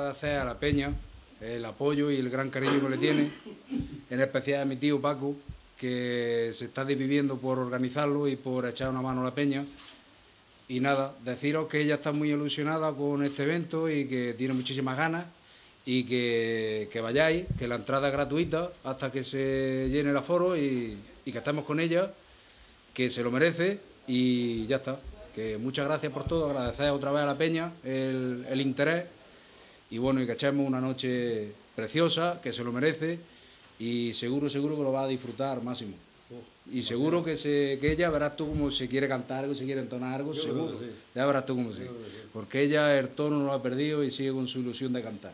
agradecer a la peña el apoyo y el gran cariño que le tiene, en especial a mi tío Paco, que se está dividiendo por organizarlo y por echar una mano a la peña. Y nada, deciros que ella está muy ilusionada con este evento y que tiene muchísimas ganas y que vayáis, que la entrada es gratuita hasta que se llene el aforo y que estemos con ella, que se lo merece y ya está. Que muchas gracias por todo, agradecer otra vez a la peña el interés y bueno, y que echemos una noche preciosa, que se lo merece y seguro que lo va a disfrutar al máximo. Y seguro que ella verás tú como se quiere cantar algo, se quiere entonar algo, yo seguro. Sí. Ya verás tú como sí. Porque ella el tono no lo ha perdido y sigue con su ilusión de cantar.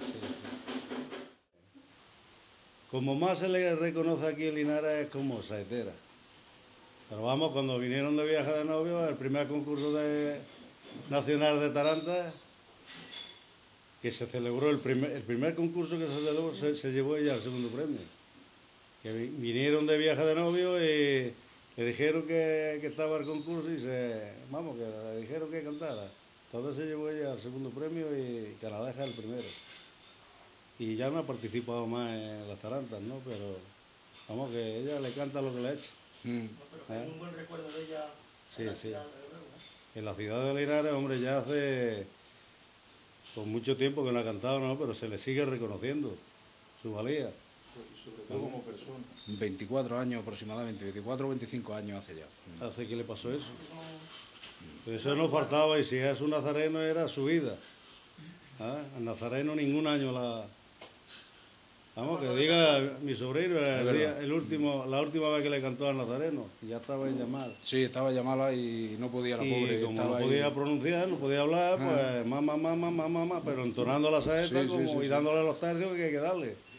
Como más se le reconoce aquí en Linares es como saetera. Pero vamos, cuando vinieron de viaje de novio, el primer concurso nacional de Taranta, que se celebró, el primer concurso que se celebró, se llevó ella al segundo premio. Que vinieron de viaje de novio y le dijeron que estaba el concurso y vamos, que le dijeron que cantara. Entonces se llevó ella al segundo premio y Canalejas el primero. Y ya no ha participado más en las tarantas, ¿no? Pero vamos, que ella le canta lo que le echa. No, pero hay un buen recuerdo de ella en la ciudad de Lebrón, ¿no? En la ciudad de Linares, hombre, ya hace pues, mucho tiempo que no ha cantado, ¿no? Pero se le sigue reconociendo su valía. Sobre todo como persona. 24 años aproximadamente, 24 o 25 años hace ya. ¿Hace que le pasó eso? Eso no faltaba y si es un nazareno era su vida. ¿Ah? El nazareno ningún año la... Vamos, que diga mi sobrino, la última vez que le cantó al nazareno, ya estaba en llamada. Sí, estaba llamada y no podía la pobre. Y como no podía pronunciar, no podía hablar, pues mamá, pero entonando la saeta y dándole los tercios que hay que darle.